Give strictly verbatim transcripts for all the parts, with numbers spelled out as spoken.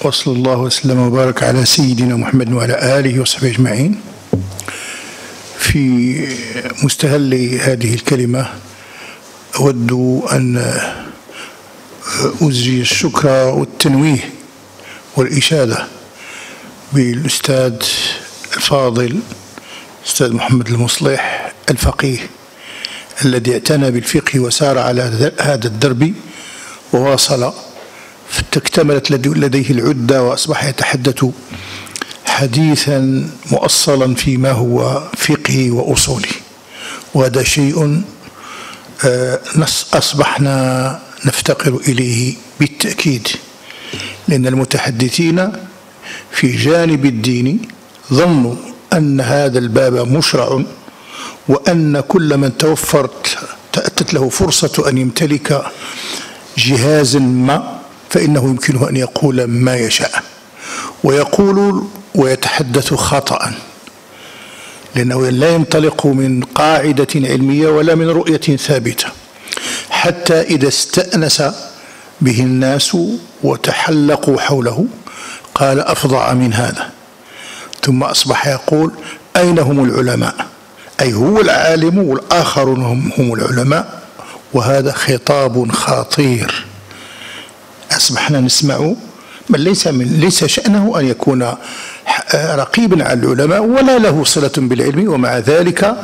وصلى الله وسلم وبارك على سيدنا محمد وعلى آله وصحبه أجمعين. في مستهل هذه الكلمة أود أن أزجي الشكر والتنويه والإشادة بالأستاذ الفاضل الأستاذ محمد المصلح الفقيه الذي اعتنى بالفقه وسار على هذا الدرب وواصل، فاكتملت لديه العدة وأصبح يتحدث حديثا مؤصلا فيما هو فقهي وأصولي، وهذا شيء أصبحنا نفتقر إليه بالتأكيد، لأن المتحدثين في جانب الدين ظنوا أن هذا الباب مشرع، وأن كل من توفرت تأتت له فرصة أن يمتلك جهاز ما فإنه يمكنه أن يقول ما يشاء، ويقول ويتحدث خطأ، لأنه لا ينطلق من قاعدة علمية ولا من رؤية ثابتة، حتى إذا استأنس به الناس وتحلقوا حوله قال أفظع من هذا، ثم أصبح يقول أين هم العلماء؟ أي هو العالم والآخرون هم, هم العلماء، وهذا خطاب خطير. أصبحنا نسمع من ليس من ليس شأنه أن يكون رقيبا على العلماء ولا له صلة بالعلم، ومع ذلك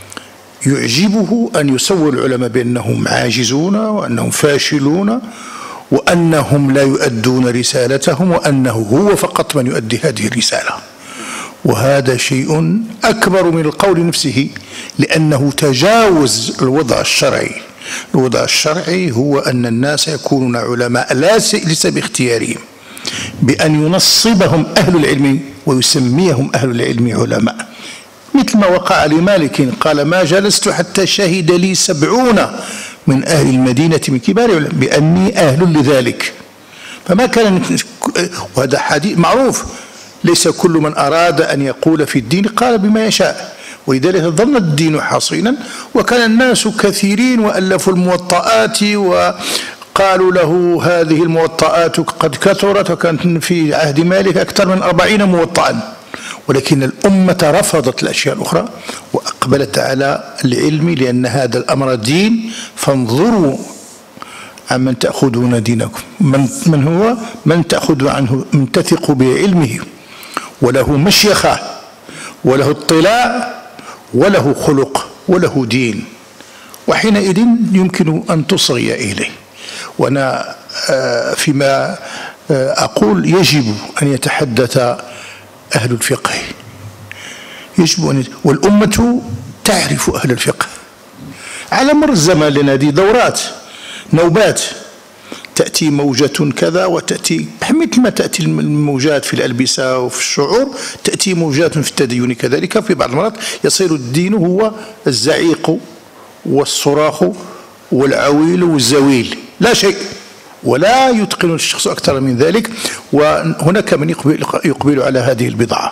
يعجبه أن يصور العلماء بأنهم عاجزون وأنهم فاشلون وأنهم لا يؤدون رسالتهم وأنه هو فقط من يؤدي هذه الرسالة، وهذا شيء أكبر من القول نفسه، لأنه تجاوز الوضع الشرعي. الوضع الشرعي هو أن الناس يكونون علماء ليس باختيارهم، بأن ينصبهم أهل العلم ويسميهم أهل العلم علماء، مثل ما وقع لمالك قال ما جلست حتى شهد لي سبعون من أهل المدينة من كبار العلماء بأني أهل لذلك. فما كان، وهذا حديث معروف، ليس كل من أراد أن يقول في الدين قال بما يشاء، ولذلك ظل الدين حصينا، وكان الناس كثيرين وألفوا الموطئات وقالوا له هذه الموطئات قد كثرت، وكانت في عهد مالك أكثر من أربعين موطئا، ولكن الأمة رفضت الأشياء الأخرى وأقبلت على العلم، لأن هذا الأمر دين. فانظروا عمن تأخذون دينكم، من, من هو من تأخذ عنه من تثق بعلمه وله مشيخة وله اطلاع وله خلق وله دين، وحينئذ يمكن أن تصغي إليه. وأنا فيما أقول يجب أن يتحدث أهل الفقه، يجب أن، والأمة تعرف أهل الفقه على مر الزمان، لأن هذه دورات نوبات، تأتي موجة كذا وتأتي مثل ما تأتي الموجات في الألبسة وفي الشعور، تأتي موجات في التدين كذلك. في بعض المرات يصير الدين هو الزعيق والصراخ والعويل والزويل، لا شيء، ولا يتقن الشخص أكثر من ذلك، وهناك من يقبل, يقبل على هذه البضاعة.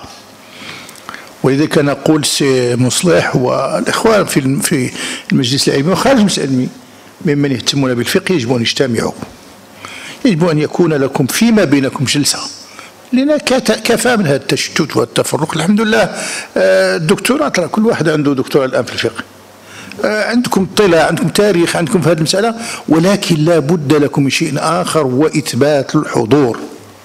ولذلك نقول سي مصلح والإخوان في في المجلس العلمي وخارج المجلس العلمي ممن يهتمون بالفقه يجب أن يجتمعوا، يجب أن يكون لكم فيما بينكم جلسة، لأن كفى من هذا التشتت والتفرق. الحمد لله الدكتوراه، ترى كل واحد عنده دكتوراه الآن في الفقه، عندكم طلع، عندكم تاريخ، عندكم في هذه المسألة، ولكن لا بد لكم من شيء آخر، وإثبات الحضور.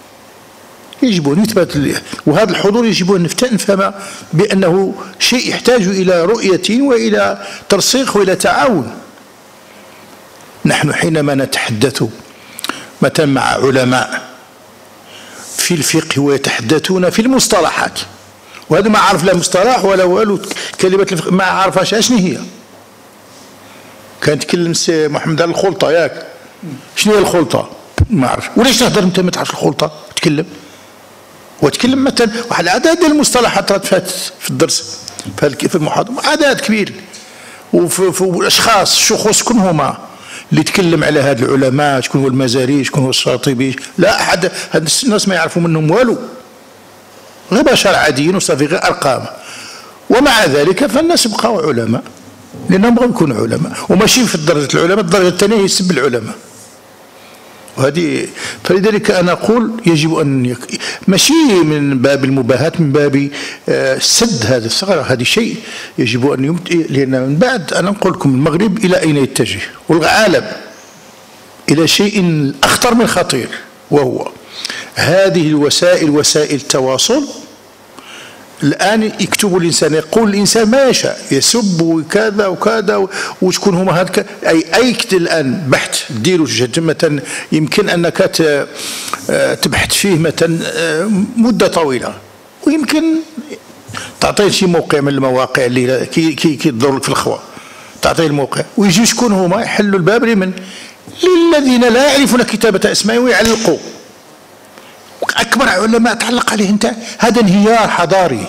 يجب أن يثبت، وهذا الحضور يجب أن نفهم بأنه شيء يحتاج إلى رؤية وإلى ترسيخ وإلى تعاون. نحن حينما نتحدث مثلا مع علماء في الفقه ويتحدثون في المصطلحات، وهذا ما عرف لا مصطلح ولا والو، كلمة الفقه ما عرفهاش شنو هي. كان تكلم سي محمد على الخلطة، ياك شنو هي الخلطة؟ ما عرف. وليش تهضر انت ما تعرفش الخلطة؟ تكلم وتكلم مثلا واحد عدد المصطلحات راه فات في الدرس في المحاضرة، عدد كبير، وفي الاشخاص الشخوص شكون هما اللي يتكلم على هاد العلماء، شكون هو المزاري، شكون هو الشاطبي، لا أحد، هاد الناس ما يعرفوا منهم والو، غير بشر عاديين وصافي، غير أرقام. ومع ذلك فالناس بقاو علماء لأنهم بغاو يكونوا علماء، وماشي في درجة العلماء، الدرجة الثانية يسب العلماء، وهذه فلذلك أنا أقول يجب أن يك... ماشي من باب المباهاة، من باب سد هذا الثغرة. هذا شيء يجب أن يمت... لأن من بعد أنا نقول لكم المغرب إلى أين يتجه، والعالم إلى شيء أخطر من خطير، وهو هذه الوسائل، وسائل التواصل. الآن يكتب الإنسان، يقول الإنسان ما يشاء، يسب وكذا وكذا، وتكون هما هذا أي أي الآن بحث ديروا مثلا يمكن أنك تبحث فيه مثلا مدة طويلة، ويمكن تعطيه شي موقع من المواقع اللي كي كي كيدور لك في الخوا، تعطيه الموقع ويجي شكون هما يحلوا الباب لمن؟ للذين لا يعرفون كتابة أسمائهم ويعلقوا. أكبر علماء تعلق عليه أنت، هذا انهيار حضاري.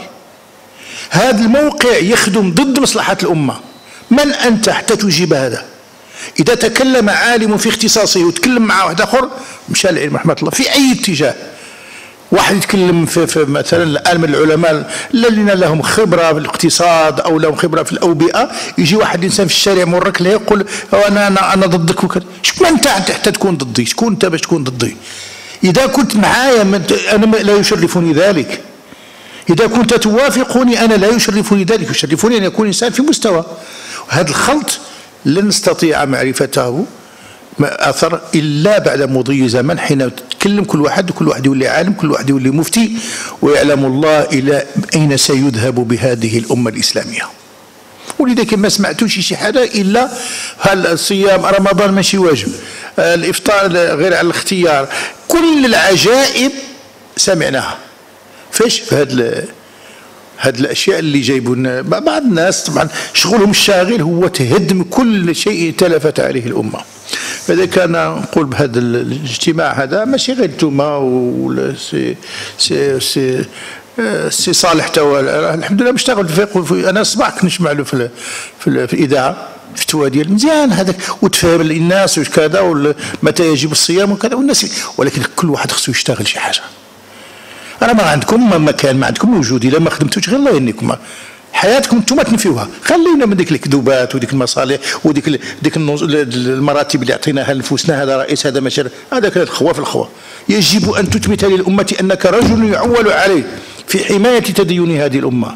هذا الموقع يخدم ضد مصلحة الأمة. من أنت حتى تجيب هذا؟ إذا تكلم عالم في اختصاصه وتكلم مع واحد آخر مشى العلم رحمة الله في أي اتجاه. واحد يتكلم في, في مثلا الآن من العلماء الذين لهم خبرة في الاقتصاد أو لهم خبرة في الأوبئة، يجي واحد إنسان في الشارع مرك له يقول أنا أنا أنا ضدك وكذا. شكون أنت حتى تكون ضدي؟ شكون أنت باش تكون ضدي؟ إذا كنت معايا أنا لا يشرفني ذلك، إذا كنت توافقني أنا لا يشرفني ذلك، يشرفني أن يكون إنسان في مستوى. هذا الخلط لن نستطيع معرفته ما أثر إلا بعد مضي زمن، حين تتكلم كل واحد، كل واحد يولي عالم، كل واحد يولي مفتي، ويعلم الله إلى أين سيذهب بهذه الأمة الإسلامية. ولذلك ما سمعتوش شي حاجة إلا هل صيام رمضان ماشي واجب، الإفطار غير على الاختيار، كل العجائب سمعناها. فاش؟ في هذا هذه الأشياء اللي جايبون بعض الناس طبعا شغلهم الشاغل هو تهدم كل شيء تلفت عليه الأمة. فلذلك أنا نقول بهذا الاجتماع هذا ماشي غير انتوما ولا سي سي سي سي صالح توا الحمد لله بشتغل في الفقه. انا الصباح كنت نسمع له في في, في الاذاعه فتوى ديال مزيان هذاك، وتفهم الناس وكذا ومتى يجب الصيام وكذا والناس، ولكن كل واحد خصو يشتغل شي حاجه. انا ما عندكم مكان، ما عندكم وجود الا ما خدمتوش غير الله يهنيكم، حياتكم انتم تنفيوها. خلينا من ديك الكذوبات وديك المصالح وديك ديك المراتب اللي عطيناها لنفوسنا، هذا رئيس هذا مشر، هذاك الخوا في الخوا. يجب ان تثبت للامه انك رجل يعول عليه في حمايه تدين هذه الامه،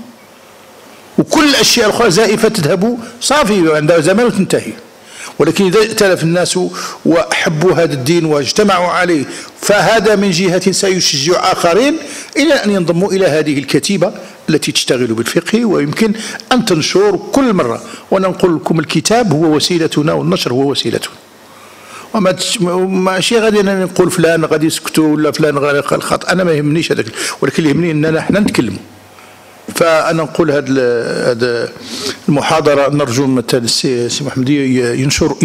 وكل الاشياء الاخرى زائفه تذهب صافي عندها زمان وتنتهي. ولكن إذا ائتلف الناس وأحبوا هذا الدين واجتمعوا عليه، فهذا من جهة سيشجع آخرين إلى أن ينضموا إلى هذه الكتيبة التي تشتغل بالفقه، ويمكن أن تنشر كل مرة. ونقول لكم الكتاب هو وسيلتنا والنشر هو وسيلتنا، وما ماشي غادي نقول فلان غادي يسكتوا ولا فلان غادي يقال خطأ، أنا ما يهمنيش هذاك، ولكن يهمني أننا احنا نتكلموا. فأنا نقول هذا هذا المحاضرة نرجو مثلا السي محمد ينشر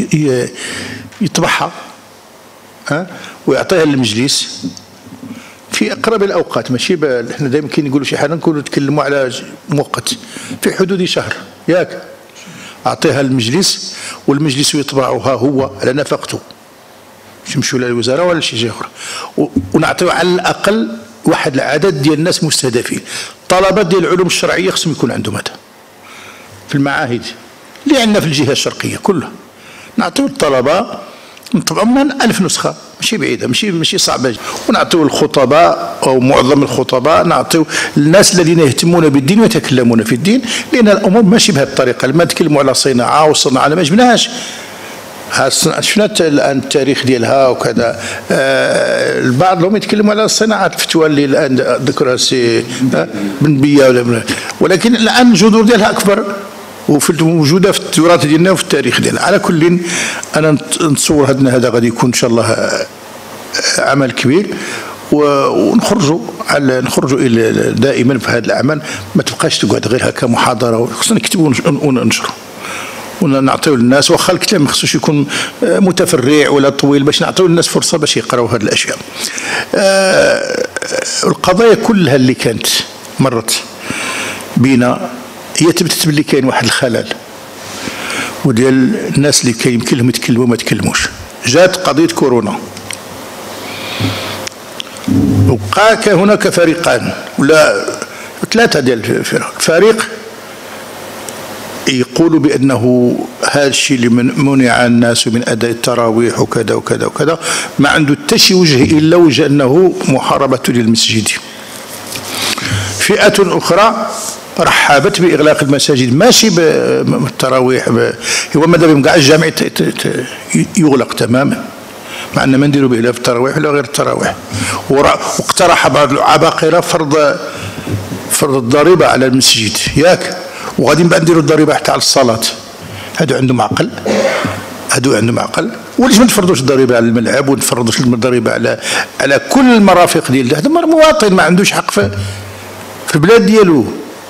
يطبعها ها ويعطيها للمجلس في أقرب الأوقات، ماشي احنا دائما كي نقولوا شي حاجة نكونوا نتكلموا على مؤقت في حدود شهر، ياك أعطيها للمجلس والمجلس يطبعها هو على نفقته، مش يمشوا للوزارة ولا شي شيء آخر، ونعطيو على الأقل واحد العدد ديال الناس مستهدفين. طلبة ديال العلوم الشرعية خصهم يكون عندهم هذا في المعاهد اللي عندنا في الجهة الشرقية كلها، نعطيو الطلبة نطبعوا من ألف نسخة، ماشي بعيدة، ماشي ماشي صعبة، ونعطيو الخطباء أو معظم الخطباء، نعطيو الناس الذين يهتمون بالدين ويتكلمون في الدين، لأن الأمور ماشي بهذه الطريقة. لما نتكلموا على صناعة والصناعة ما جبناهاش، شفنا الآن التاريخ ديالها وكذا. آه البعض لهم يتكلموا على الصناعات الفتوى اللي الآن ذكرها السي بن بيا ولا، ولكن الآن الجذور ديالها أكبر وفي موجودة في التراث ديالنا وفي التاريخ ديالنا. على كل أنا نتصور هذا هذا غادي يكون إن شاء الله عمل كبير، ونخرجوا على نخرجوا الى دائما في هذا الأعمال، ما تبقاش تقعد غير هكا محاضرة، خصنا نكتبوا وننشروا ونعطيو للناس، واخا الكلام ما خصوش يكون متفرع ولا طويل، باش نعطيو للناس فرصه باش يقراو هذه الاشياء. آه القضايا كلها اللي كانت مرت بينا هي تثبت باللي كاين واحد الخلل، وديال الناس اللي كان يمكن لهم يتكلموا ما تكلموش. جات قضيه كورونا، وبقى هناك فريقان ولا ثلاثه ديال الفرق، فريق يقولوا بأنه هذا الشيء اللي منع الناس من أداء التراويح وكذا وكذا وكذا ما عنده تشي وجه إلا وجه أنه محاربة للمسجد. فئة أخرى رحبت بإغلاق المساجد، ماشي بالتراويح، هو ماذا بهم كاع الجامع يغلق تماما، مع أن ما نديروا به لا في التراويح ولا غير التراويح. واقترح بعض العباقرة فرض فرض الضريبة على المسجد ياك، وغادي من بعد نديروا الضريبة حتى على الصلاة. هادو عندهم عقل، هادو عندهم عقل. وليش ما نفرضوش الضريبة على الملعب ونفرضوش الضريبة على على كل المرافق ديال هذا؟ مواطن ما عندوش حق في في البلاد ديالو.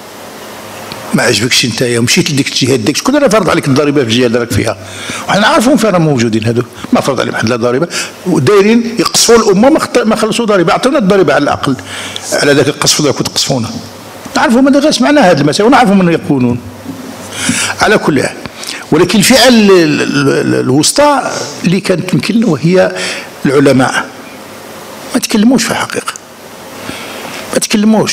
ما عجبكش نتايا ومشيت لديك الجهات ديك، شكون اللي فرض عليك الضريبه في الجهه اللي راك فيها؟ وحنا عارفين فين راهم موجودين هذو، ما فرض عليهم حد لا ضريبه، ودايرين يقصفوا الامه، ما خلصوا ضريبه، عطونا الضريبه على الاقل على ذاك القصف ذاك وتقصفونا. نعرفوا ما غير سمعنا هذه المسائل ونعرفوا من يقولون. على كل حال، ولكن الفئه الوسطى اللي كانت تمكن وهي العلماء ما تكلموش في الحقيقه، ما تكلموش.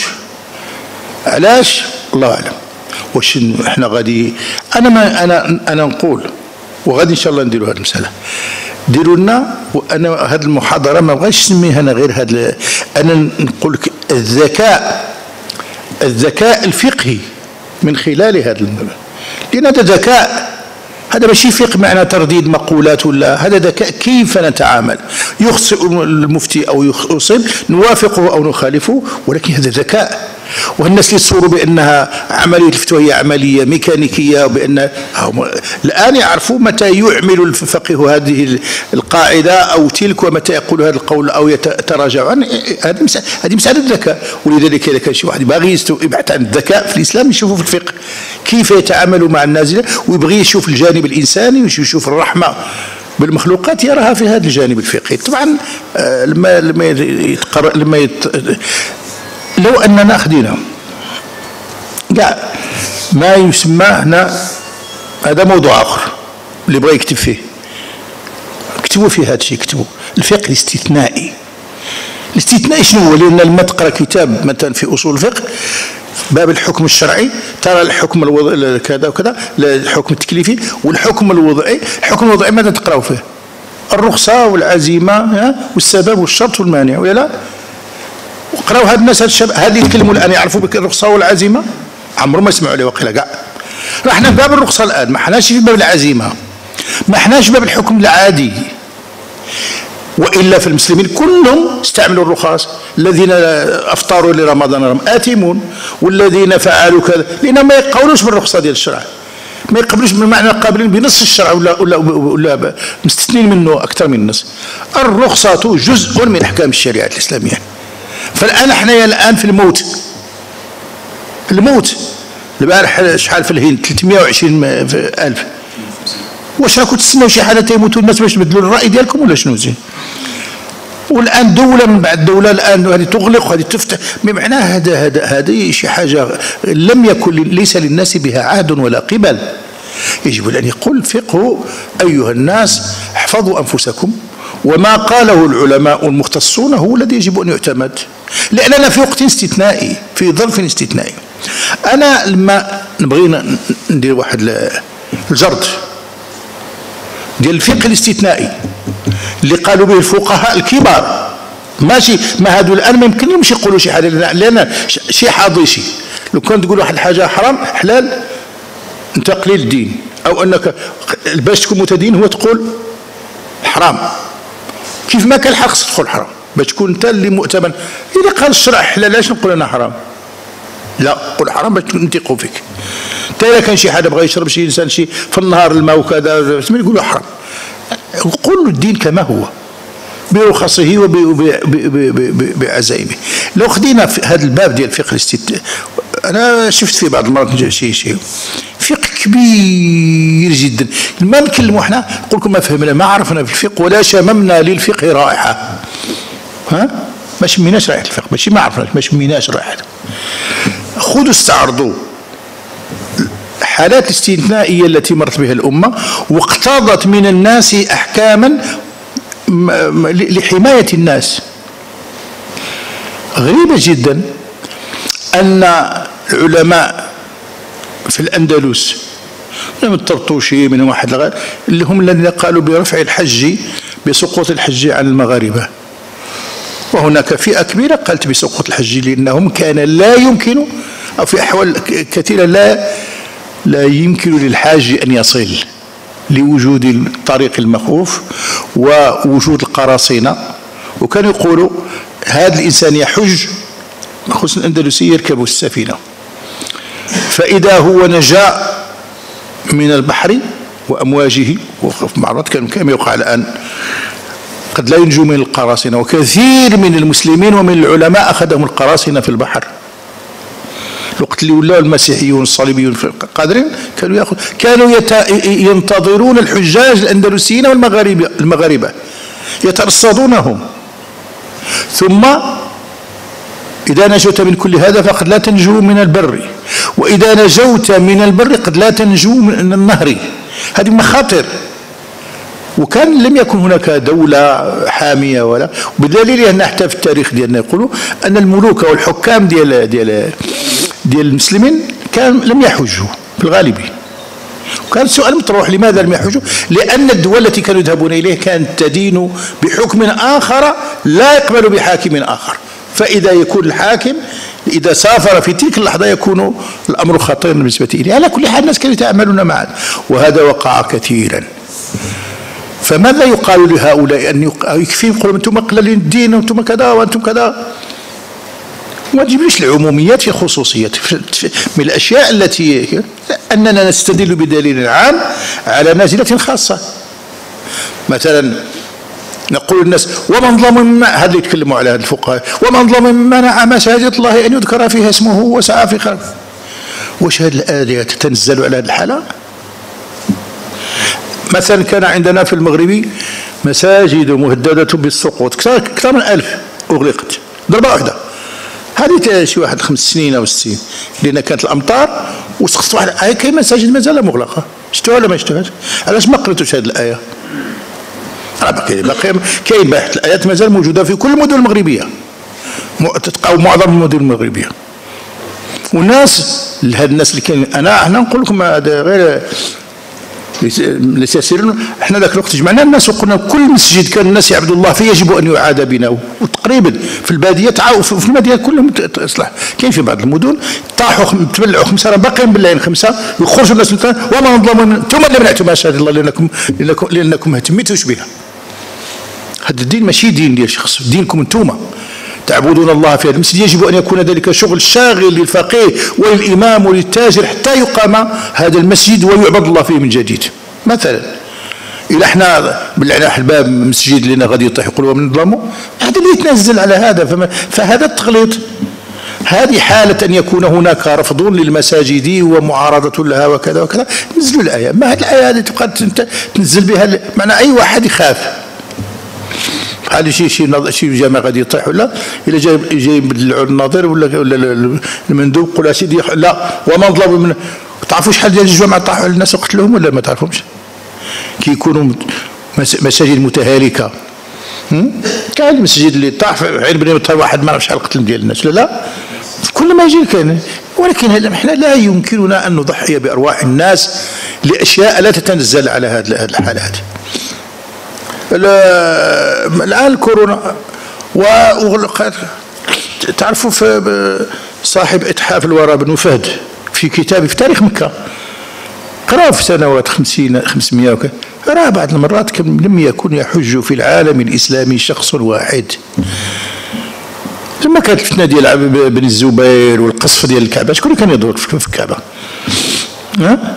علاش؟ الله اعلم. واش احنا غادي، انا ما انا انا نقول وغادي ان شاء الله نديروا هذه المساله، ديروا لنا. وانا هذه المحاضره ما بغيتش نسميها انا غير هذا، انا نقول لك الذكاء الذكاء الفقهي من خلال هذا المبنى، لان هذا ذكاء، هذا ماشي فقه معنى ترديد مقولات ولا، هذا ذكاء كيف نتعامل. يخطئ المفتي او يصيب نوافقه او نخالفه، ولكن هذا ذكاء. والناس اللي يتصوروا بانها عمليه الفتوى هي عمليه ميكانيكيه، وبان الان يعرفوا متى يعمل الفقيه هذه القاعده او تلك، ومتى يقول هذا القول او يتراجع عنه. هذه مساله هذه مساله ذكاء. ولذلك اذا كان شي واحد باغي يبحث عن الذكاء في الاسلام يشوفوا في الفقه كيف يتعامل مع النازله، ويبغي يشوف الجانب الانساني ويشوف الرحمه بالمخلوقات، يراها في هذا الجانب الفقهي. طبعا لما لما يتقر... لما يت... لو اننا خدينا كاع ما يسمى هنا، هذا موضوع اخر اللي بغى يكتب فيه، كتبوا فيه هذا الشيء، كتبوا الفقه الاستثنائي. الاستثنائي شنو هو؟ لان لما تقرا كتاب مثلا في اصول الفقه باب الحكم الشرعي ترى الحكم الوضعي كذا وكذا، الحكم التكليفي والحكم الوضعي. الحكم الوضعي ماذا تقراوا فيه؟ الرخصه والعزيمه والسبب والشرط والمانع، ولا لا؟ وقراو هاد الناس هاد الشباب هاد اللي يتكلموا الان يعرفوا بك الرخصه والعزيمه؟ عمرهم ما سمعوا عليه وقيلا كاع. رحنا في باب الرخصه الان، ما حناش في باب العزيمه، ما حناش في باب الحكم العادي. والا في المسلمين كلهم استعملوا الرخص، الذين افطروا لرمضان هم اثمون، والذين فعلوا كذا، لان ما يقولوش بالرخصه ديال الشرع، ما يقبلوش بمعنى قابلين بنص الشرع ولا ولا ولا مستثنين منه اكثر من النص. الرخصه جزء من احكام الشريعه الاسلاميه. فالان احنا الان في الموت، الموت البارح شحال في الهند ثلاثمائة وعشرين ألف. واش راكم تستناو شي حاله تيموتوا الناس باش تبدلوا الراي ديالكم ولا شنو زين؟ والان دوله من بعد دوله الان هذه تغلق وهذه تفتح، بمعنى هذا هذا هذه شي حاجه لم يكن ليس للناس بها عهد ولا قبل. يجب ان يقول الفقه ايها الناس احفظوا انفسكم، وما قاله العلماء المختصون هو الذي يجب ان يعتمد، لاننا في وقت استثنائي، في ظرف استثنائي. انا لما نبغي ندير واحد الجرد ديال الفقه الاستثنائي اللي قالوا به الفقهاء الكبار، ماشي ما هادو الان ما يمكن لهمش يقولوا شي حاجه، لان شي حاضيشي لو كان تقول واحد الحاجه حرام حلال انت قليل الدين، او انك باش تكون متدين هو تقول حرام، كيف ما كان الحق تدخل حرام باش تكون انت اللي مؤتمن. اذا قال الشرع حلال لاش نقول انا حرام؟ لا، قول حرام باش نثقوا فيك. حتى اذا كان شي حاجه بغى يشرب شي انسان شي في النهار الماء وكذا يقولوا حرام، قول له الدين كما هو برخصه وبعزائمه. لو خدينا في هذا الباب ديال الفقه الاستثنائي، انا شفت فيه بعض المرات شي شيء فقه كبير جدا، ما نكلموا احنا نقول لكم ما فهمنا ما عرفنا في الفقه ولا شممنا للفقه رائحه. ها؟ ما شميناش رائحه الفقه، ماشي ما عرفناش، ما شميناش رائحته. خذوا استعرضوا الحالات الاستثنائيه التي مرت بها الامه واقتضت من الناس احكاما لحمايه الناس. غريبه جدا ان العلماء في الاندلس منهم الطرطوشي، منهم واحد لغاية اللي هم الذين قالوا برفع الحج، بسقوط الحج عن المغاربة. وهناك فئة كبيرة قالت بسقوط الحج لأنهم كان لا يمكن، أو في أحوال كثيرة لا لا يمكن للحاج أن يصل لوجود الطريق المخوف ووجود القراصنة. وكانوا يقولوا هذا الإنسان يحج، خصوصا الأندلسي، يركب السفينة، فإذا هو نجا من البحر وأمواجه، ومعرض كان كما يقع الآن قد لا ينجو من القراصنة، وكثير من المسلمين ومن العلماء أخذهم القراصنة في البحر. الوقت اللي ولاو المسيحيون الصليبيون قادرين كانوا ياخذ كانوا ينتظرون الحجاج الأندلسيين والمغاربة المغاربة يترصدونهم. ثم إذا نجوت من كل هذا فقد لا تنجو من البر، وإذا نجوت من البر قد لا تنجو من النهر. هذه مخاطر. وكان لم يكن هناك دولة حامية ولا، بدليل أن حتى في التاريخ ديالنا يقولوا أن الملوك والحكام ديال ديال ديال المسلمين كان لم يحجوا في الغالب. وكان السؤال مطروح لماذا لم يحجوا؟ لأن الدول التي كانوا يذهبون إليه كانت تدين بحكم آخر لا يقبل بحاكم آخر، فإذا يكون الحاكم إذا سافر في تلك اللحظة يكون الأمر خطير بالنسبة إليه. على كل حال الناس كانوا يتعاملون معه، وهذا وقع كثيرا. فماذا يقال لهؤلاء؟ أن يكفيهم يقولوا أنتم قلالين الدين وأنتم كذا وأنتم كذا، ما تجيبليش العموميات في الخصوصيات. من الأشياء التي أننا نستدل بدليل عام على نازلة خاصة. مثلا نقول للناس ومن ظلم مما، هذا يتكلموا على هذا الفقهاء، ومن ظلم مما منع مساجد الله أن يذكر فيها اسمه وسعى في خلقه. وش هذه الآية تتنزل على هذه الحالة؟ مثلا كان عندنا في المغرب مساجد مهددة بالسقوط، أكثر من ألف أغلقت ضربة واحدة. هذه شي واحد خمس سنين أو ست سنين، لأن كانت الأمطار وسقطت واحد. هاي كاين مساجد مازال مغلقة، شفتوها ولا ما شفتوهاش؟ علاش ما قريتوش هذه الآية؟ راه باقي باقي كاين بحث، الآيات مازال موجودة في كل المدن المغربية، أو معظم المدن المغربية. والناس هاد الناس اللي كاين، أنا أنا نقول لكم هذا غير ليسيرون. احنا ذاك الوقت جمعنا الناس وقلنا كل مسجد كان الناس يعبدوا الله فيه يجب ان يعاد بناؤه. وتقريبا في الباديه تعاو في المدينه كلهم اصلاح. كاين في بعض المدن طاحوا تبلعوا خمسه، راه باقيين بالله خمسه، يخرجوا الناس وما انظلموا انتم اللي منعتوا مساجد الله لانكم لانكم لانكم ما اهتميتوش بها. هذا الدين ماشي دين ديال شخص، دينكم انتم تعبدون الله في هذا المسجد. يجب أن يكون ذلك شغل شاغل للفقيه وللإمام وللتاجر حتى يقام هذا المسجد ويعبد الله فيه من جديد. مثلا إلا احنا بلعنا الباب مسجد لنا غادي يطيح يقولوا من ظلموا، هذا اللي يتنزل على هذا. فهذا التغليط. هذه حالة أن يكون هناك رفض للمساجد ومعارضة لها وكذا وكذا، نزلوا الآية. ما هذه الآية هذه تبقى تنزل بها، معنى أي واحد يخاف هذا شيء شيء شيء جامع غادي يطيح ولا الا جاي جاي يبدلوا الناظر ولا ولا المندوب قول سيدي لا وما ظلموا من. تعرفوا شحال ديال الجمعة طاحوا على الناس وقتلوهم ولا ما تعرفهمش؟ كي يكونوا مساجد متهالكة. كاين المسجد اللي طاح عين بني مطهر واحد ما عرف شحال قتل ديال الناس، لا لا كل ما يجي كاين. ولكن احنا لا يمكننا ان نضحي بارواح الناس لاشياء لا تتنزل على هذه الحالات. الآن الكورونا وأغلقت. تعرفوا في صاحب إتحاف الورى بن فهد في كتابه في تاريخ مكة، قرأ في سنوات خمسين خمسمائة وكذا، رأى بعض المرات كم لم يكن يحج في العالم الإسلامي شخص واحد. لما كانت الفتنة ديال بن الزبير والقصف ديال الكعبة، شكون كان يدور في الكعبة؟ ها؟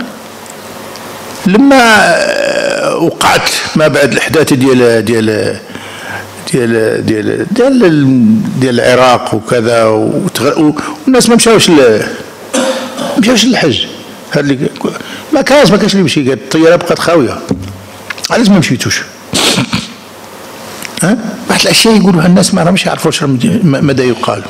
لما وقعت ما بعد الاحداث ديال ديال ديال ديال ديال ديال العراق وكذا، والناس ما مشاوش ما مشاوش للحج. هذا اللي ما كانش ما كانش اللي يمشي، الطياره بقات خاويه. علاش ما مشيتوش؟ ها واحد الاشياء يقولوها الناس ما راهمش يعرفوش ماذا يقال.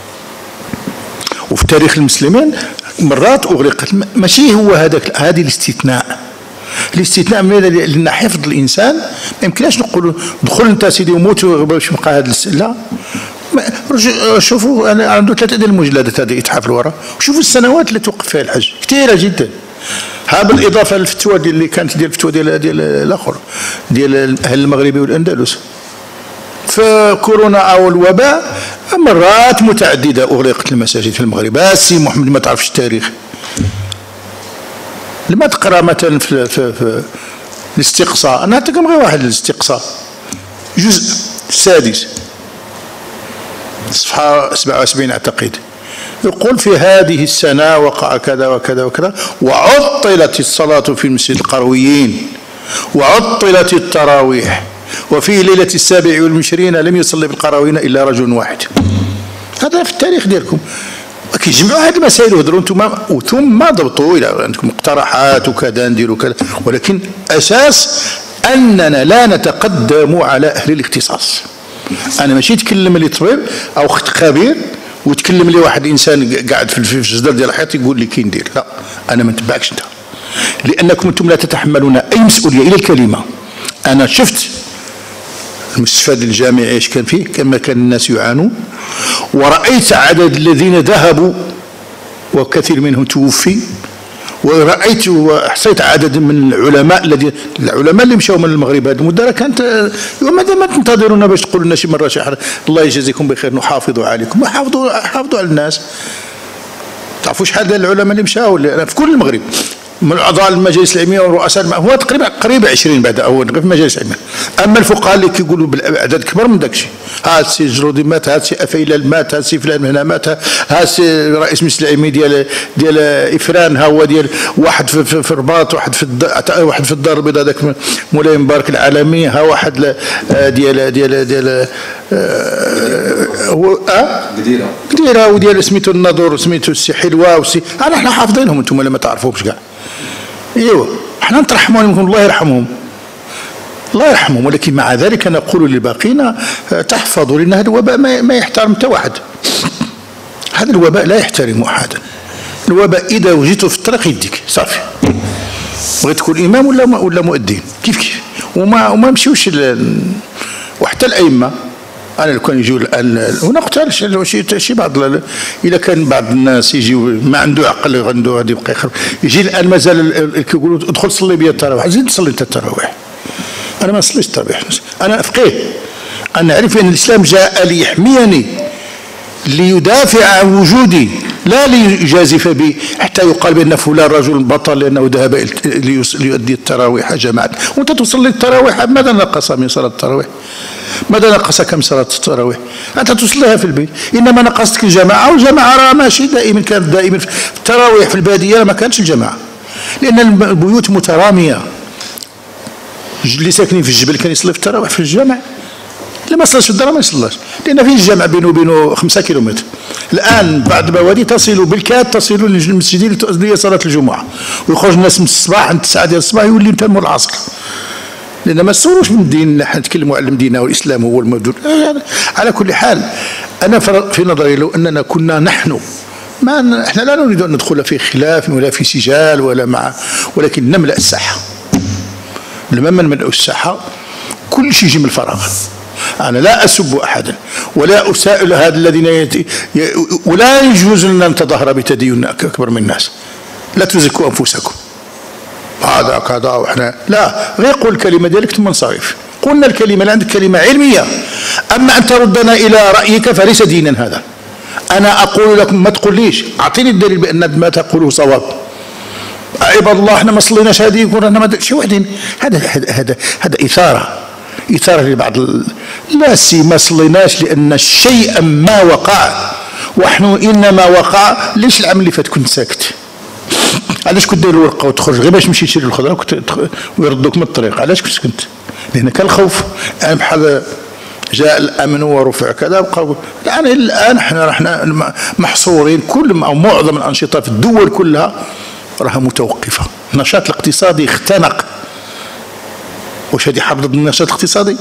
وفي تاريخ المسلمين مرات اغلقت، ماشي هو هذاك هذه الاستثناء. الاستثناء من لان حفظ الانسان ما يمكنناش نقولوا دخل انت سيدي وموت باش يبقى هذا. لا شوفوا انا عنده ثلاثه ديال المجلدات هذه اتحاف الورى، وشوفوا السنوات اللي توقف فيها الحج كثيره جدا. ها بالاضافه للفتوى ديال اللي كانت ديال الفتوى ديال ديال الاخر ديال اهل المغربي والاندلس. فكورونا او الوباء مرات متعدده اغلقت المساجد في المغرب. السي محمد ما تعرفش التاريخ، لما تقرا مثلا في, في, في الاستقصاء، انا نعطيكم غير واحد الاستقصاء جزء السادس صفحه سبعة وسبعين اعتقد، يقول في هذه السنه وقع كذا وكذا وكذا، وعطلت الصلاه في المسجد القرويين، وعطلت التراويح، وفي ليله السابع والعشرين لم يصلي في القرويين الا رجل واحد. هذا في التاريخ ديالكم. كيجمعوا هذه المسائل وهضروا انتم، ثم ضبطوا الى عندكم مقترحات وكذا نديروا كذا، ولكن اساس اننا لا نتقدم على اهل الاختصاص. انا ماشي نتكلم لي طبيب او خبير ويتكلم لي واحد انسان قاعد في الجدار ديال الحيط يقول لي كي ندير، لا انا ما نتبعكش انت، لانكم انتم لا تتحملون اي مسؤوليه الى الكلمه. انا شفت المستشفى الجامعي ايش كان فيه، كما كان الناس يعانون، ورأيت عدد الذين ذهبوا وكثير منهم توفي، ورأيت وأحصيت عدد من العلماء الذين العلماء اللي مشاو من المغرب هذه المدة كانت. وماذا ما تنتظرون باش تقولوا لنا شي مرة شي حاجة الله يجازيكم بخير نحافظوا عليكم، حافظوا حافظوا على الناس. تعرفوا شحال ديال العلماء اللي مشاو في كل المغرب من اعضاء المجالس العلميه ورؤساء، هو تقريبا قريب عشرين بعد اول غير في المجالس العلميه. اما الفقهاء اللي كيقولوا بالاعداد كبر من داكشي، ها السي جرودي مات، ها السي افيلال مات، ها السي فلان هنا مات، ها السي رئيس المجلس العلمي ديال ديال افران، ها هو ديال واحد في, في, في الرباط، واحد في واحد في الدار البيضاء ذاك مولاي مبارك العالمي، ها واحد ديال ديال ديال هو اه قديره قديره وديال سميتو الناظور سميتو السي حلوه والسي، انا احنا حافظينهم انتم اللي ما تعرفوش كاع. ايوه احنا نترحموا عليهم الله يرحمهم الله يرحمهم، ولكن مع ذلك نقول لباقينا تحفظوا، لان هذا الوباء ما يحترم حتى واحد. هذا الوباء لا يحترم احدا. الوباء اذا وجدت في الطريق يديك صافي، بغيت تكون امام ولا ولا مؤذن كيف كيف، وما وما نمشيوش وحتى الائمه. انا لو كان يجيو الان ونقتل شي شي بعض اذا كان بعض الناس يجيو ما عنده عقل عنده غادي يبقى يخرب، يجي الان مازال كيقولوا ادخل صلي بيا التراويح، زيد صلي انت التراويح. انا ما نصليش التراويح، انا فقيه، انا اعرف ان الاسلام جاء ليحميني ليدافع عن وجودي لا ليجازف بي حتى يقال بان فلان رجل بطل لانه ذهب ليؤدي التراويح جماعه. وانت تصلي التراويح ماذا نقص من صلاه التراويح؟ ماذا نقصك من صلاه التراويح؟ انت تصليها في البيت، انما نقصتك الجماعه، والجماعه راه ماشي دائما كانت دائما في التراويح في الباديه ما كانتش الجماعه، لان البيوت متراميه. اللي ساكنين في الجبل كان يصلي في التراويح في الجامع، اللي ما صلاش في الدار ما يصلاش، لان فيه الجامع بينه وبينه خمسة كيلومتر. الان بعض البوادي تصل بالكاد تصل للمسجد لصلاه الجمعه، ويخرج الناس من الصباح عند تسعة ديال الصباح يولي متى مول العصر، لان ما تصوروش من الدين، نحن نتكلموا على المدينه والاسلام هو الموجود. على كل حال انا في نظري لو اننا كنا نحن ما احنا لا نريد ان ندخل في خلاف ولا في سجال ولا مع، ولكن نملا الساحه. لما نملا الساحه كل شيء يجي من الفراغ. أنا لا أسب أحدا ولا أسائل هذا الذين يت... ي... ولا يجوز لنا أن نتظاهر بتدين أكبر من الناس. لا تزكوا أنفسكم هذا كذا وإحنا لا، غير قول الكلمة ديالك ثم انصرف. قلنا الكلمة اللي عندك كلمة علمية، أما أن تردنا إلى رأيك فليس دينا هذا. أنا أقول لكم ما تقوليش أعطيني الدليل بأن ما تقوله صواب. عباد الله احنا ما صليناش هذه يقول انا ما شي وحدين، هذا هذا هذا إثارة إثارة لبعض ال... لا سي ما صليناش لأن شيئا ما وقع، ونحن إنما وقع. ليش العام اللي فات كنت ساكت؟ علاش كنت دير الورقة وتخرج غير باش تمشي تشري الخضرة كنت ويردوك من الطريق؟ علاش كنت سكنت؟ لأن كان الخوف. يعني بحال جاء الأمن ورفع كذا بقاو يعني الآن احنا احنا محصورين، كل أو معظم الأنشطة في الدول كلها راها متوقفة. النشاط الاقتصادي اختنق. واش هذه حرب ضد النشاط الاقتصادي؟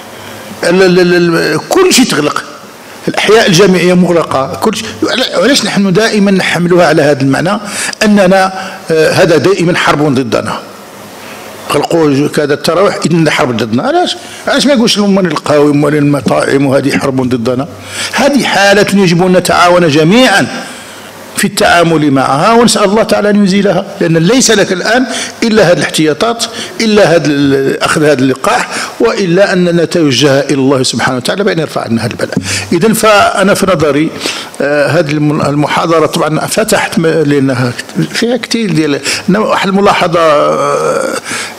كل شيء تغلق، الأحياء الجامعية مغلقة، كل شيء. علاش نحن دائما نحملها على هذا المعنى أننا هذا دائما حرب ضدنا، خلقوا كذا التراويح إذن حرب ضدنا. علاش؟ علاش ما يقولش من القهاوي ومن المطاعم وهذه حرب ضدنا؟ هذه حالة يجب أن نتعاون جميعا في التعامل معها، ونسأل الله تعالى أن يزيلها، لأن ليس لك الآن إلا هذه الاحتياطات، إلا هذا أخذ هذا اللقاح، وإلا أن نتوجه إلى الله سبحانه وتعالى بأن يرفع عنا هذا البلاء. إذن فأنا في نظري آه هذه المحاضرة طبعا فتحت لأنها فيها كثير ديال واحد الملاحظة آه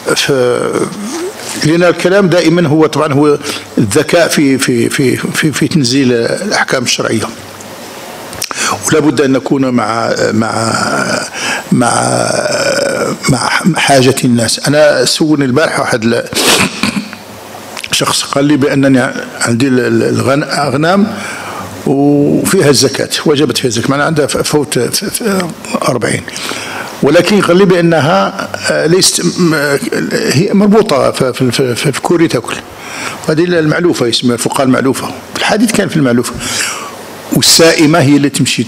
لأن الكلام دائما هو طبعا هو الذكاء في في في في, في تنزيل الأحكام الشرعية، ولا بد أن نكون مع مع مع مع حاجة الناس. أنا سولني البارحة واحد شخص قال لي بأنني عندي الأغنام وفيها الزكاة، وجبت فيها الزكاة، معناها عندها فوت أربعين، ولكن قال لي بأنها ليست هي مربوطة في, في, في كوري تاكل، هذه المعلوفة يسمى الفقاعة المعلوفة، الحديث كان في المعلوفة، والسائمة هي اللي تمشي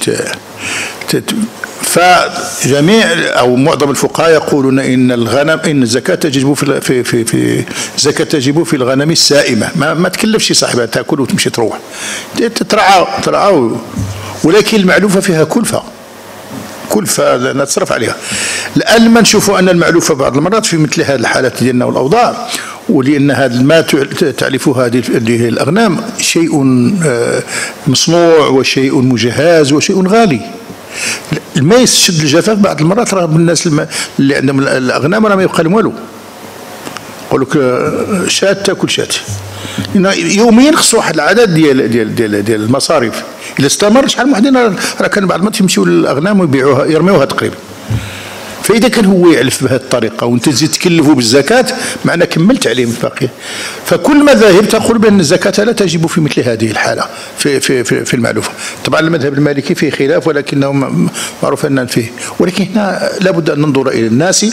فجميع أو معظم الفقهاء يقولون إن الغنم إن الزكاة تجب في في في, في الزكاة تجب في الغنم السائمة، ما, ما تكلفش صاحبها تاكل وتمشي تروح ترعى ترعى، ولكن المعلوفة فيها كلفة كلفة نتصرف عليها. لأن ما نشوفوا أن المعلوفة بعض المرات في مثل هذه الحالات ديالنا والأوضاع، ولأن هذا ما تعرفه هذه اللي هي الأغنام شيء مصنوع وشيء مجهز وشيء غالي. الماء يشد الجفاف بعض المرات، راه الناس اللي عندهم الأغنام راه ما يبقى لهم والو، يقول لك شاة تاكل شاة، يوميا خص واحد العدد ديال ديال ديال ديال المصاريف، اذا استمر شحال من وحدين راه كان بعض المرات يمشيو للاغنام ويبيعوها يرميوها تقريبا. فاذا كان هو يعلف بهذه الطريقه وانت تزيد تكلفه بالزكاه معنى كملت عليه الباقي. فكل المذاهب تقول بان الزكاه لا تجب في مثل هذه الحاله في في في, في المعلوفه. طبعا المذهب المالكي فيه خلاف ولكنه معروف ان فيه، ولكن هنا لابد ان ننظر الى الناس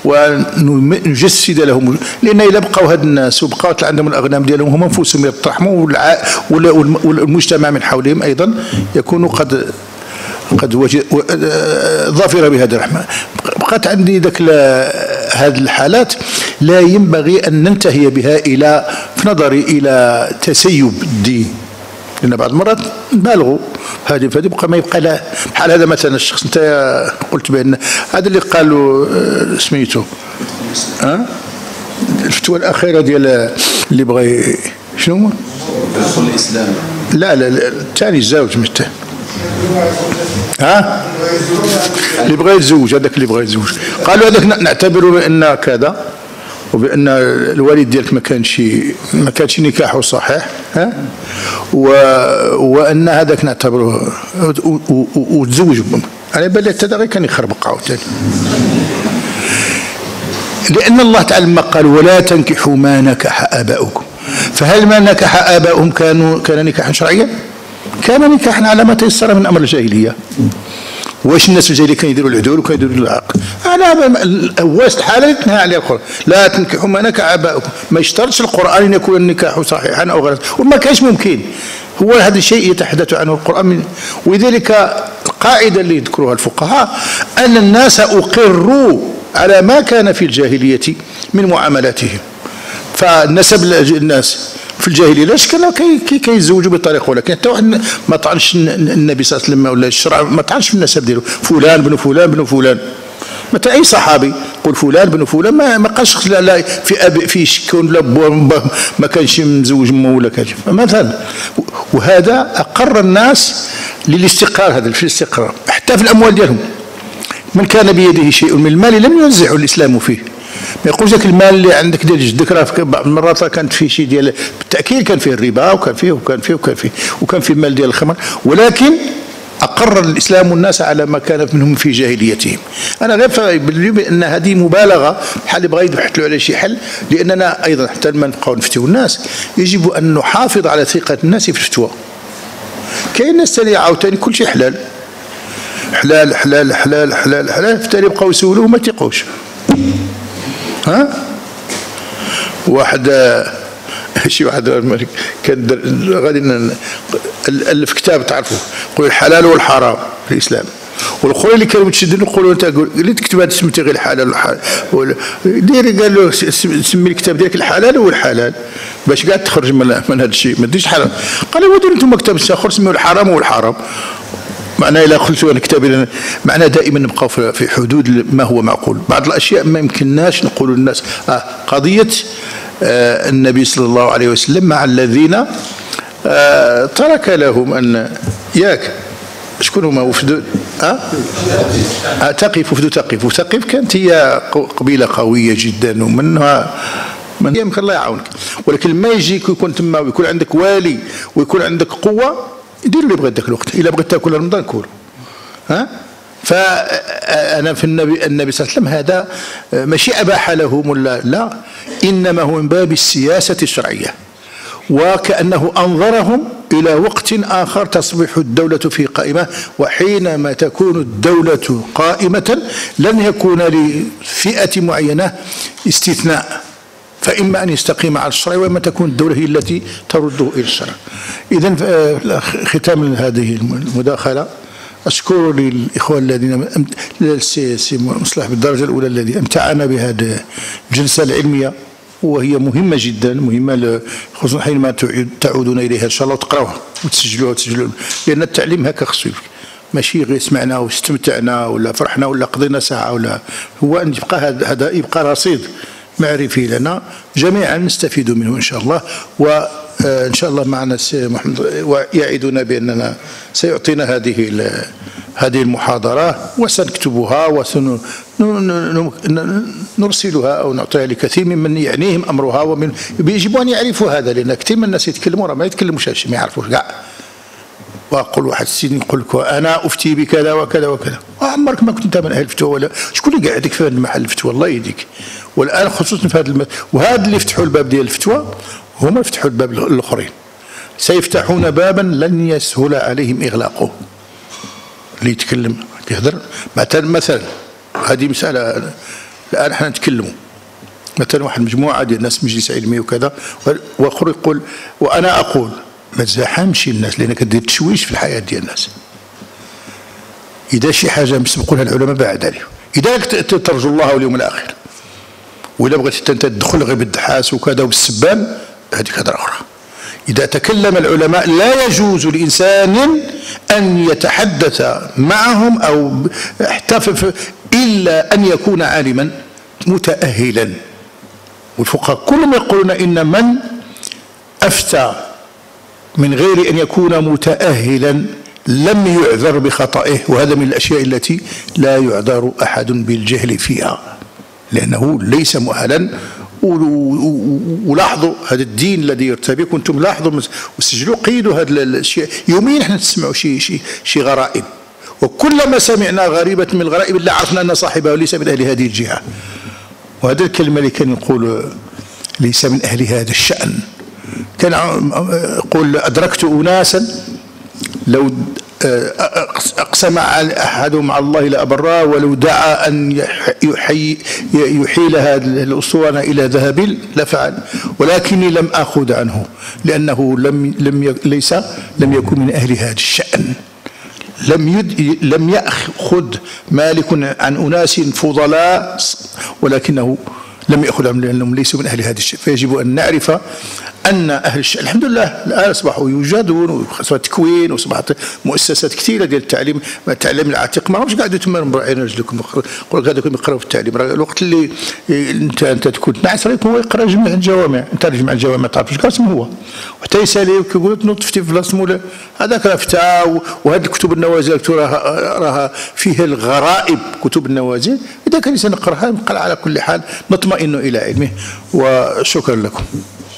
ونجسد لهم، لان اذا بقوا هاد الناس وبقاو عندهم الاغنام ديالهم هم انفسهم يطرحموا والمجتمع من حولهم ايضا يكون قد قد ظافر بهذا الرحمة. بقات عندي ذاك هذه الحالات لا ينبغي أن ننتهي بها إلى في نظري إلى تسيب الدين، لأن بعض المرات نبالغوا هذه فهذه بقى ما يبقى لا. بحال هذا مثلا الشخص أنت قلت بأن هذا اللي قالوا سميته ها الفتوى الأخيرة ديال اللي بغى شنو هو؟ يدخل الإسلام. لا لا الثاني الزوج متى ها اللي بغى يتزوج، هذاك اللي بغى يتزوج قالوا هذاك نعتبره بان كذا وبان الوالد ديالك ما كانش ما كانش نكاحه صحيح ها و... وان هذاك نعتبره وتزوج. انا بان لي حتى كان يخربق عاوتاني، لان الله تعالى ما قال ولا تنكحوا ما نكح اباؤكم، فهل ما نكح اباؤهم كانوا كان نكاحا شرعيا؟ كان نكاحا على ما تيسر من امر الجاهليه. واش الناس في الجاهليه كانوا يديروا العدول وكانوا يديروا العقد؟ انا واش الحاله اللي تنهى عليها القران لا تنكحوا ما نكح اباؤكم، ما يشترطش القران ان يكون النكاح صحيحا او غير، وما كانش ممكن، هو هذا الشيء يتحدث عنه القران. ولذلك القاعده اللي يذكرها الفقهاء ان الناس اقروا على ما كان في الجاهليه من معاملاتهم، فنسب الناس في الجاهليه لاش كانوا كي كيتزوجوا بطريقه، ولكن حتى واحد ما طعنش النبي صلى الله عليه وسلم ولا الشرع ما طعنش في النسب ديالو، فلان بن فلان بن فلان، متى اي صحابي يقول فلان بن فلان ما ما قالش لا لا في اب في شكون لا ما كانش مزوج مو ولا كان مثلا. وهذا اقر الناس للاستقرار، هذا في الاستقرار حتى في الاموال ديالهم. من كان بيده شيء من المال لم ينزعه الاسلام فيه، ما يقولش ذاك المال اللي عندك ديال جدك راه بعض المرات كانت فيه شيء ديال بالتاكيد كان فيه الربا وكان فيه وكان فيه وكان فيه وكان فيه المال ديال الخمر، ولكن اقر الاسلام الناس على ما كان منهم في جاهليتهم. انا غير بان هذه مبالغه بحال اللي بغى يبحث له على شي حل، لاننا ايضا حتى لما نبقاو نفتيو الناس يجب ان نحافظ على ثقه الناس في الفتوى. كاين ناس ثاني عاوتاني كل شيء حلال حلال حلال حلال حلال حلال، حتى اللي بقاو يسولوه ما تيقوش. ها واحد شي واحد كان غادي الف كتاب تعرفوا يقول الحلال والحرام في الاسلام، والاخرين اللي كانوا متشددين يقولوا انت اللي تكتب هذا سميتي غير الحلال والحرام دير، قال له سمي الكتاب ديالك الحلال والحلال باش قاعد تخرج من من هذا الشيء ما ديرش حرام. قال له وديروا انتم كتاب اخر سميوه الحرام والحرام، معناه إذا قلت أنا كتابي معناه دائما نبقى في حدود ما هو معقول. بعض الأشياء ما يمكنناش نقول للناس آه قضية آه النبي صلى الله عليه وسلم مع الذين آه ترك لهم أن ياك شكون هما وفد أه؟ أه تقف وفد تقف وثقيف كانت هي قبيلة قوية جدا ومنها من يمكن الله يعاونك. ولكن لما يجيك ويكون تما ويكون عندك والي ويكون عندك قوة دير اللي بغيت ذاك الوقت. إلا بغيت تاكل رمضان كول ها. فأنا في النبي النبي صلى الله عليه وسلم هذا ماشي أباح لهم ولا لا، إنما هو من باب السياسة الشرعية، وكأنه أنظرهم إلى وقت آخر تصبح الدولة فيه قائمة. وحينما تكون الدولة قائمة لن يكون لفئة معينة استثناء، فإما أن يستقيم على الشرع وإما تكون الدولة هي التي ترده إلى الشرع. إذن ختام هذه المداخلة أشكر للإخوان الذين السي مصلح بالدرجة الأولى الذي أمتعنا بهذه الجلسة العلمية، وهي مهمة جدا، مهمة خصوصا حينما تعودون إليها إن شاء الله وتقراوها وتسجلوها وتسجلوها، لأن التعليم هكا خصو ماشي غير سمعنا واستمتعنا ولا فرحنا ولا قضينا ساعة، ولا هو أن يبقى هذا يبقى رصيد معرفي لنا جميعا نستفيد منه إن شاء الله. وإن شاء الله معنا السي محمد ويعدنا بأننا سيعطينا هذه هذه المحاضرة وسنكتبها ونرسلها أو نعطيها لكثير ممن يعنيهم أمرها، ومن يجب أن يعرفوا هذا، لأن كثير من الناس يتكلموا ما يتكلموش ما يعرفوش كاع. وأقول واحد السيد يقول لك أنا أفتي بكذا وكذا وكذا، عمرك ما كنت أنت من أهل الفتوى ولا شكون اللي قاعدك في هذا المحل الفتوى الله يهديك. والآن خصوصا في هذا المد... وهذا اللي يفتحوا الباب ديال الفتوى هما يفتحوا الباب الآخرين، سيفتحون بابا لن يسهل عليهم إغلاقه. اللي يتكلم يهدر مثلا مثلا هذه مسألة الآن احنا نتكلموا مثلا واحد مجموعة ديال الناس مجلس علمي وكذا، وآخر يقول وأنا أقول ما تزاحمش الناس لأنك كدير تشويش في الحياة ديال الناس. إذا شي حاجة مسبقونها العلماء بعد عليه، إذا ترجو الله واليوم الآخر، وإذا بغيت أنت تدخل غير بالدحاس وكذا وبالسبان هذيك هضرة أخرى. إذا تكلم العلماء لا يجوز لإنسان أن يتحدث معهم أو احتفظ إلا أن يكون عالما متأهلا. والفقهاء كلهم يقولون إن من أفتى من غير أن يكون متأهلا لم يعذر بخطئه، وهذا من الأشياء التي لا يعذر أحد بالجهل فيها لأنه ليس مؤهلا. ولاحظوا هذا الدين الذي يرتبي، كنتم لاحظوا وسجلوا قيدوا هذا الشيء. يوميا احنا نسمعوا شيء شيء شيء غرائب، وكلما سمعنا غريبة من الغرائب اللي عرفنا أن صاحبها ليس من أهل هذه الجهة. وهذه الكلمة اللي كان يقول ليس من أهل هذا الشأن، كان يقول أدركت أناسا لو أقسم أحدهم على الله لأبراه ولو دعا أن يحي يحيل هذه الأسطوانة إلى ذهب لفعل، ولكني لم أخذ عنه لأنه لم لم ليس لم يكن من أهل هذا الشأن. لم يد لم يأخذ مالك عن أناس فضلاء ولكنه لم يأخذ عنهم لأنهم ليسوا من أهل هذا الشيء. فيجب أن نعرف أن أهل الشيء الحمد لله الآن أصبحوا يوجدون، وأصبحت تكوين، وأصبحت مؤسسات كثيرة ديال التعليم. التعليم العتيق ما همش قاعدين تما مربعين رجلكم قاعدين يقراوا في التعليم. الوقت اللي أنت أنت تكون ناعس عليك هو يقرا جميع الجوامع، أنت جميع الجوامع تعرف واش اسمه هو، وحتى يسالي كيقول لك نوض تفتي في بلاصه مولا هذاك راه فتى. وهذه الكتب النوازل راها راها فيها الغرائب. كتب النوازل إذا كان الإنسان يقراها نقرا على كل حال نطمئن إلى علمه. وشكرا لكم.